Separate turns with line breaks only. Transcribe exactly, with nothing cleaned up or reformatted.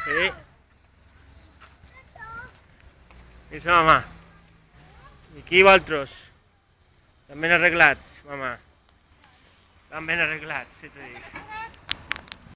Sí. I som, mama. I aquí vosaltres? Tan ben arreglats, mama. Tan ben arreglats, sí t'ho dic.